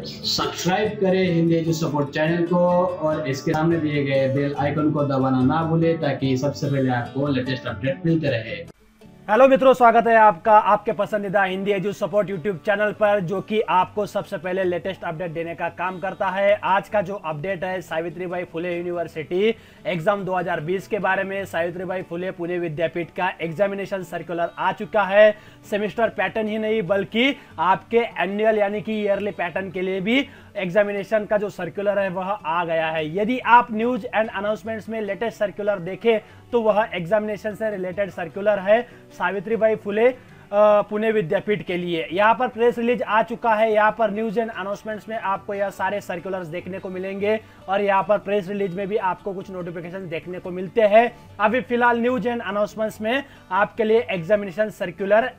Subscribe करें Hindi edu support channel को और इसके सामने दिए गए बेल आइकन को दबाना ना भूलें ताकि सबसे पहले आपको लेटेस्ट अपडेट मिलते रहे। हेलो मित्रों, स्वागत है आपका आपके पसंदीदा Hindi edu support YouTube channel पर, जो कि आपको सबसे पहले लेटेस्ट अपडेट देने का काम करता है। आज का जो अपडेट है सावित्रीबाई फुले यूनिवर्सिटी एग्जाम 2020 के बारे में। सावित्रीबाई फुले पुणे विद्यापीठ का एग्जामिनेशन सर्कुलर आ चुका है। सेमेस्टर पैटर्न ही नहीं बल्कि आपके एनुअल यानी कि ईयरली पैटर्न के लिए भी एग्जामिनेशन का जो सर्कुलर है वह आ गया है। यदि आप न्यूज एंड अनाउंसमेंट्स में लेटेस्ट सर्कुलर देखें तो वह एग्जामिनेशन से रिलेटेड सर्कुलर है सावित्रीबाई फुले पुणे विद्यापीठ के लिए। यहाँ पर प्रेस रिलीज आ चुका है। यहाँ पर न्यूज एंड अनाउंसमेंट्स में आपको यह सारे सर्कुलर्स देखने को मिलेंगे और यहाँ पर प्रेस रिलीज में भी आपको कुछ नोटिफिकेशन देखने को मिलते हैं। अभी फिलहाल न्यूज एंड अनाउंसमेंट्स में आपके लिए examination circular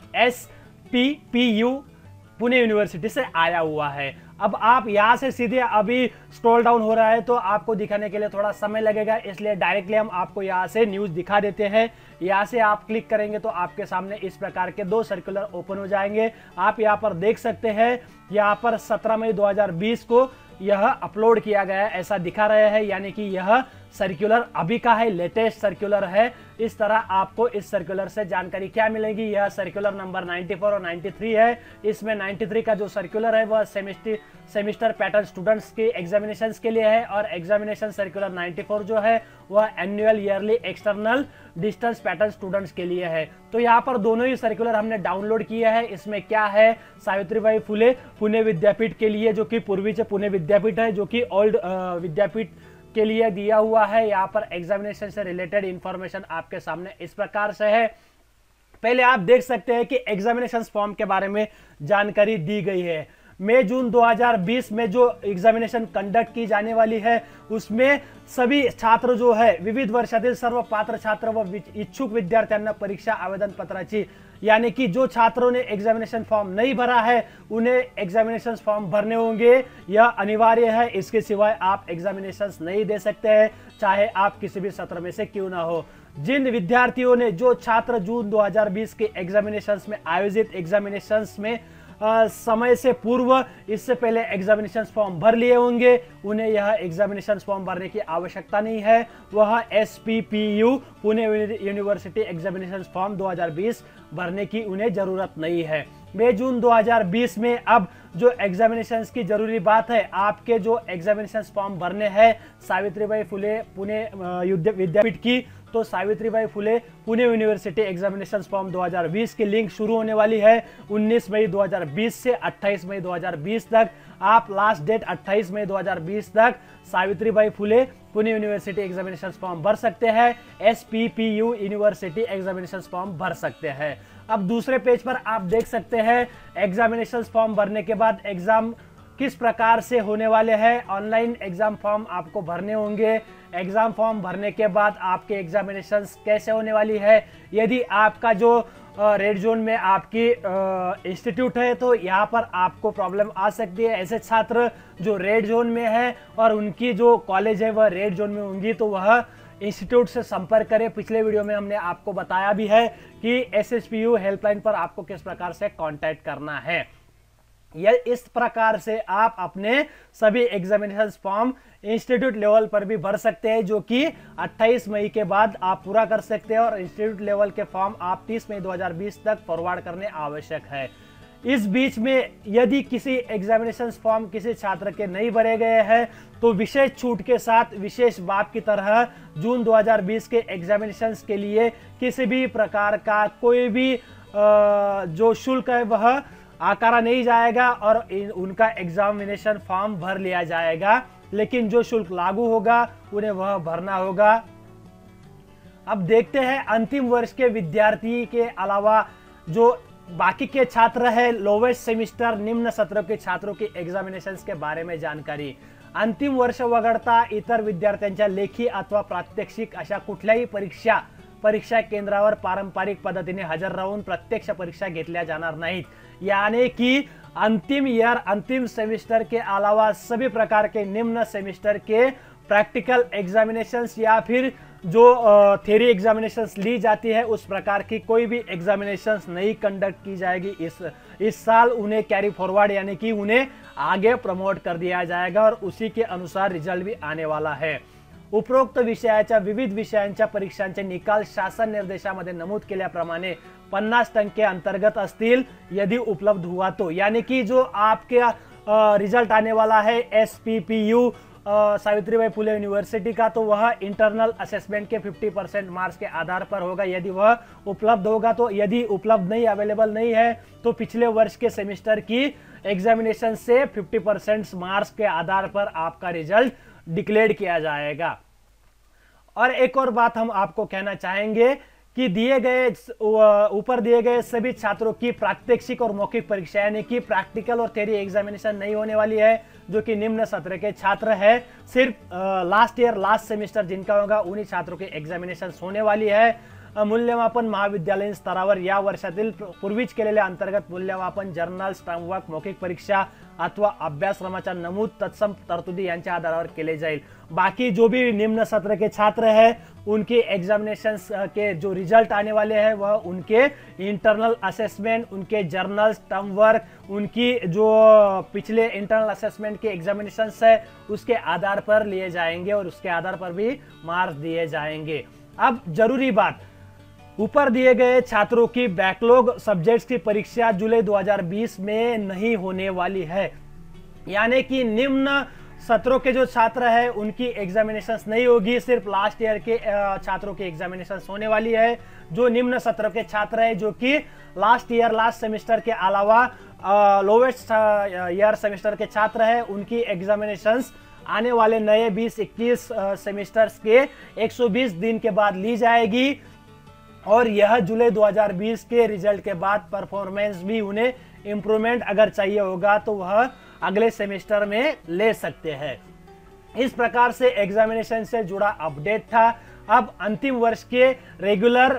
SPPU Pune university से आया हुआ है। अब आप यहां से सीधे अभी स्क्रॉल डाउन हो रहा है तो आपको दिखाने के लिए थोड़ा समय लगेगा, इसलिए डायरेक्टली हम आपको यहां से न्यूज दिखा देते हैं। यहां से आप क्लिक करेंगे तो आपके सामने इस प्रकार के दो सर्कुलर ओपन हो जाएंगे। आप यहां पर देख सकते हैं, यहां पर 17 मई 2020 को यह अपलोड किया गया है, ऐसा दिखा रहे हैं, यानी कि यह सर्कुलर अभी का है, लेटेस्ट सर्कुलर है। इस तरह आपको इस सर्कुलर से जानकारी क्या मिलेगी। यह सर्कुलर नंबर 94 और 93 है। इसमें 93 का जो सर्कुलर है वह सेमेस्टर पैटर्न स्टूडेंट्स के एग्जामिनेशंस के लिए है और एग्जामिनेशन सर्कुलर 94 जो है वह annual yearly external distance pattern students के लिए है। तो यहाँ पर दोनों ही सर्कुलर हमने डाउनलोड किया है। इसमें क्या है, सावित्रीबाई फुले पुणे विद्यापीठ के लिए, जो कि पूर्वी से पुणे विद्यापीठ है, जो कि ओल्ड विद्यापीठ के लिए दिया हुआ है। यहाँ पर एग्जामिनेशन से रिलेटेड इंफॉर्मेशन आपके सामने इस प्रकार से है। पहले आप देख सकते हैं कि एग्जामिनेशन फॉर्म के बारे में जानकारी दी गई है। मई जून 2020 में जो एग्जामिनेशन कंडक्ट की जाने वाली है उसमें सभी छात्र जो है विविध वर्षातील सर्व पात्र छात्र व इच्छुक विद्यार्थ्यांना परीक्षा आवेदन पत्राची, यानी कि जो छात्रों ने एग्जामिनेशन फॉर्म नहीं भरा है उन्हें एग्जामिनेशन फॉर्म भरने होंगे। यह अनिवार्य है, इसके सिवाय आप एग्जामिनेशन नहीं दे सकते हैं, चाहे आप किसी भी सत्र में से क्यों ना हो। जिन विद्यार्थियों ने, जो छात्र जून 2020 के एग्जामिनेशंस में आयोजित एग्जामिनेशंस में समय से पूर्व इससे पहले एग्जामिनेशन फॉर्म भर लिए होंगे, उन्हें यह एग्जामिनेशन फॉर्म भरने की आवश्यकता नहीं है। वह SPPU Pune university examination form 2020 भरने की उन्हें जरूरत नहीं है। मई जून 2020 में अब जो एग्जामिनेशन की जरूरी बात है, आपके जो एग्जामिनेशन फॉर्म भरने हैं सावित्रीबाई फुले पुणे विद्यापीठ की, तो Savitribai Phule Pune university examination form 2020 की लिंक शुरू होने वाली है 19 मई 2020 से 28 मई 2020 तक। आप लास्ट डेट 28 मई 2020 तक Savitribai Phule Pune university examination form भर सकते हैं, SPPU यूनिवर्सिटी एग्जामिनेशन फॉर्म भर सकते हैं। अब दूसरे पेज पर आप देख सकते हैं एग्जामिनेशन फॉर्म भरने के बाद एग्जाम किस प्रकार से होने वाले हैं। ऑनलाइन एग्जाम फॉर्म आपको भरने होंगे। एग्जाम फॉर्म भरने के बाद आपके एग्जामिनेशन कैसे होने वाली है। यदि आपका जो रेड जोन में आपकी इंस्टीट्यूट है तो यहाँ पर आपको प्रॉब्लम आ सकती है। ऐसे छात्र जो रेड जोन में है और उनकी जो कॉलेज है वह रेड जोन में होंगी तो वह इंस्टीट्यूट से संपर्क करें। पिछले वीडियो में हमने आपको बताया भी है कि SSPU हेल्पलाइन पर आपको किस प्रकार से कांटेक्ट करना है। यह इस प्रकार से आप अपने सभी एग्जामिनेशन फॉर्म इंस्टीट्यूट लेवल पर भी भर सकते हैं, जो कि 28 मई के बाद आप पूरा कर सकते हैं और इंस्टीट्यूट लेवल के फॉर्म आप 30 मई 2020 तक फॉरवर्ड करने आवश्यक है। इस बीच में यदि किसी एग्जामिनेशन फॉर्म किसी छात्र के नहीं भरे गए हैं तो विशेष छूट के साथ विशेष बात की तरह जून 2020 के एग्जामिनेशंस के लिए किसी भी प्रकार का कोई भी जो शुल्क है वह आकारा नहीं जाएगा और उनका एग्जामिनेशन फॉर्म भर लिया जाएगा, लेकिन जो शुल्क लागू होगा उन्हें वह भरना होगा। अब देखते हैं अंतिम वर्ष के विद्यार्थी के अलावा जो बाकी के छात्र है, लोवेस्ट सेमिस्टर निम्न सत्र के छात्रों के एग्जामिनेशंस के बारे में जानकारी। अंतिम वर्ष वगळता इतर विद्यार्थ्यांच्या लेखी अथवा प्रात्यक्षिक अशा कुठल्याही परीक्षा केंद्रावर पारंपरिक पद्धतीने हजर राहून प्रत्यक्ष परीक्षा घेतल्या जाणार नाहीत। यानी कि अंतिम ईयर अंतिम सेमेस्टर के अलावा सभी प्रकार के निम्न सेमेस्टर के प्रैक्टिकल एग्जामिनेशंस या फिर जो थ्योरी एग्जामिनेशंस ली जाती है उस प्रकार की कोई भी एग्जामिनेशंस नहीं कंडक्ट की जाएगी इस साल। उन्हें कैरी फॉरवर्ड यानी कि उन्हें आगे प्रमोट कर दिया जाएगा और उसी के अनुसार रिजल्ट भी आने वाला है। उपरोक्त विषयाच्या विविध विषयांच्या परीक्षांचे निकाल शासन निर्देशामध्ये नमूद केल्याप्रमाणे 50% अंतर्गत असतील यदि उपलब्ध हुआ तो, यानी कि जो आपके रिजल्ट आने वाला है SPPU सावित्रीबाई फुले यूनिवर्सिटी का, तो वह इंटरनल असेसमेंट के 50% मार्क्स के आधार पर होगा यदि वह उपलब्ध होगा तो। यदि उपलब्ध नहीं, अवेलेबल नहीं है, तो पिछले वर्ष के सेमेस्टर की एग्जामिनेशन से 50% मार्क्स के आधार पर आपका रिजल्ट डिक्लेयर किया जाएगा। और एक और बात हम आपको कहना चाहेंगे कि ऊपर दिए गए सभी छात्रों की प्रात्यक्षिक और मौखिक परीक्षा यानी कि प्रैक्टिकल और थ्योरी एग्जामिनेशन नहीं होने वाली है। जो कि निम्न सत्र के छात्र है, सिर्फ लास्ट सेमेस्टर जिनका होगा उन्हीं छात्रों की एग्जामिनेशन होने वाली है। मूल्यमापन महाविद्यालयीन स्तरावर या वर्षातील पूर्वीच केलेल्या अंतर्गत मूल्यमापन जर्नल, स्टॅम्पवर्क, मौखिक परीक्षा अथवा अभ्यासक्रमाच्या नमूद तत्सम तरतुदी यांच्या आधारावर केले जाईल। बाकी जो भी निम्न सत्र के छात्र हैं उनके एग्जामिनेशन के जो रिजल्ट आने वाले हैं वह उनके इंटरनल असेसमेंट, उनके जर्नल, स्टैम्पवर्क, उनकी जो पिछले इंटरनल असेसमेंट के एग्जामिनेशन है उसके आधार पर लिए जाएंगे और उसके आधार पर भी मार्क्स दिए जाएंगे। अब जरूरी बात, ऊपर दिए गए छात्रों की बैकलॉग सब्जेक्ट्स की परीक्षा जुलाई 2020 में नहीं होने वाली है, यानी कि निम्न सत्रों के जो छात्र हैं उनकी एग्जामिनेशंस नहीं होगी, सिर्फ लास्ट ईयर के छात्रों की एग्जामिनेशंस होने वाली है। जो निम्न सत्र के छात्र हैं जो कि लास्ट सेमेस्टर के अलावा लोवेस्ट ईयर सेमेस्टर के छात्र हैं उनकी एग्जामिनेशंस आने वाले नए 20-21 सेमेस्टर्स के 120 दिन के बाद ली जाएगी और यह जुलाई 2020 के रिजल्ट के बाद परफॉर्मेंस भी उन्हें इंप्रूवमेंट अगर चाहिए होगा तो वह अगले सेमेस्टर में ले सकते हैं। इस प्रकार से एग्जामिनेशन से जुड़ा अपडेट था। अब अंतिम वर्ष के रेगुलर,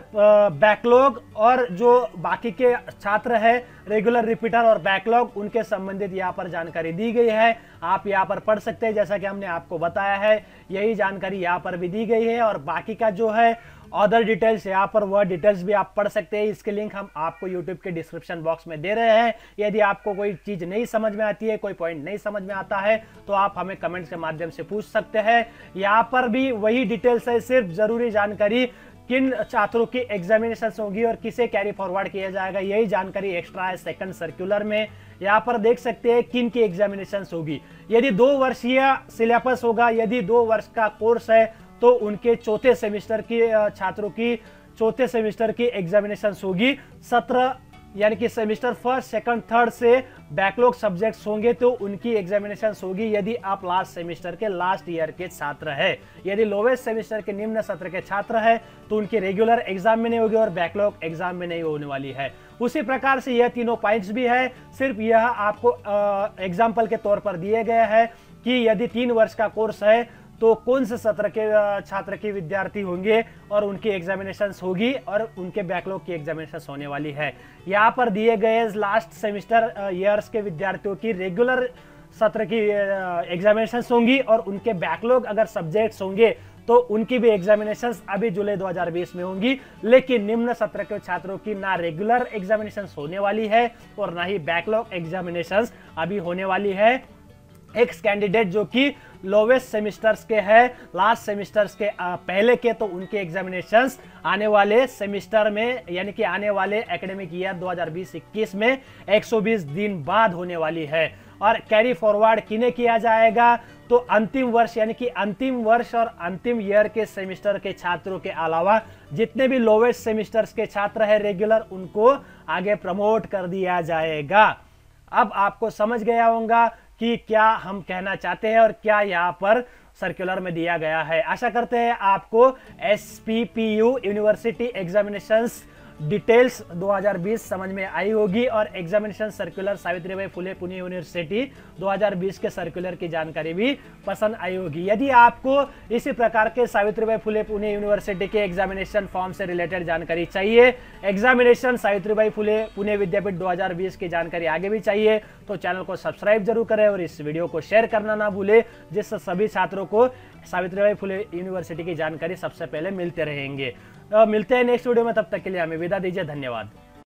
बैकलॉग और जो बाकी के छात्र हैं रेगुलर, रिपीटर और बैकलॉग, उनके संबंधित यहाँ पर जानकारी दी गई है। आप यहाँ पर पढ़ सकते हैं, जैसा कि हमने आपको बताया है यही जानकारी यहाँ पर भी दी गई है। और बाकी का जो है अदर डिटेल्स यहाँ पर वह डिटेल्स भी आप पढ़ सकते हैं। इसके लिंक हम आपको यूट्यूब के डिस्क्रिप्शन बॉक्स में दे रहे हैं। यदि आपको कोई चीज नहीं समझ में आती है, कोई पॉइंट नहीं समझ में आता है तो आप हमें कमेंट्स के माध्यम से पूछ सकते हैं। यहाँ पर भी वही डिटेल्स है, सिर्फ जरूरी जानकारी किन छात्रों की एग्जामिनेशन होगी और किसे कैरी फॉरवर्ड किया जाएगा यही जानकारी एक्स्ट्रा है सेकंड सर्कुलर में। यहाँ पर देख सकते हैं किन की एग्जामिनेशन होगी। यदि 2 वर्षीय सिलेबस होगा, यदि 2 वर्ष का कोर्स है तो उनके चौथे सेमेस्टर की छात्रों की चौथे सेमेस्टर की एग्जामिनेशन होगी। सत्र यानी कि सेमेस्टर फर्स्ट, सेकंड, थर्ड से बैकलॉग सब्जेक्ट्स होंगे तो उनकी एग्जामिनेशन होगी यदि आप लास्ट सेमेस्टर के लास्ट ईयर के छात्र हैं। यदि लोवेस्ट सेमेस्टर के निम्न सत्र के छात्र हैं तो उनकी रेगुलर एग्जाम में नहीं होगी और बैकलॉग एग्जाम में नहीं होने वाली है। उसी प्रकार से यह तीनों पॉइंट्स भी है, सिर्फ यह आपको एग्जाम्पल के तौर पर दिए गए हैं कि यदि 3 वर्ष का कोर्स है तो कौन से सत्र के छात्र के विद्यार्थी होंगे और उनकी एग्जामिनेशन होगी और उनके बैकलॉग की एग्जामिनेशन होने वाली है। यहाँ पर दिए गए लास्ट सेमेस्टर ईयर्स के विद्यार्थियों की रेगुलर सत्र की एग्जामिनेशन होंगी और उनके बैकलॉग अगर सब्जेक्ट्स होंगे तो उनकी भी एग्जामिनेशन अभी जुलाई 2020 में होंगी। लेकिन निम्न सत्र के छात्रों की ना रेगुलर एग्जामिनेशन होने वाली है और ना ही बैकलॉग एग्जामिनेशन अभी होने वाली है। एक्स कैंडिडेट जो कि लोवेस्ट सेमेस्टर्स के हैं, लास्ट सेमेस्टर्स के पहले के, तो उनके एग्जामिनेशंस आने वाले सेमेस्टर में यानी कि आने वाले एकेडमिक ईयर 2020-21 में 120 दिन बाद होने वाली है। और कैरी फॉरवर्ड किन्हें किया जाएगा तो अंतिम वर्ष यानी कि अंतिम वर्ष और अंतिम ईयर के सेमेस्टर के छात्रों के अलावा जितने भी लोवेस्ट सेमेस्टर्स के छात्र हैं रेगुलर, उनको आगे प्रमोट कर दिया जाएगा। अब आपको समझ गया होगा कि क्या हम कहना चाहते हैं और क्या यहाँ पर सर्कुलर में दिया गया है। आशा करते हैं आपको SPPU यूनिवर्सिटी एग्जामिनेशंस डिटेल्स 2020 समझ में आई होगी और examination circular Savitribai Phule Pune university 2020 के सर्कुलर की जानकारी भी पसंद आई होगी। यदि आपको इसी प्रकार के सावित्रीबाई फुले पुणे यूनिवर्सिटी के एग्जामिनेशन फॉर्म से रिलेटेड जानकारी चाहिए, एग्जामिनेशन सावित्रीबाई फुले पुणे विद्यापीठ 2020 की जानकारी आगे भी चाहिए तो चैनल को सब्सक्राइब जरूर करें और इस वीडियो को शेयर करना ना भूले, जिससे सभी छात्रों को सावित्रीबाई फुले यूनिवर्सिटी की जानकारी सबसे पहले मिलते रहेंगे। मिलते हैं नेक्स्ट वीडियो में, तब तक के लिए हमें विदा दीजिए। धन्यवाद।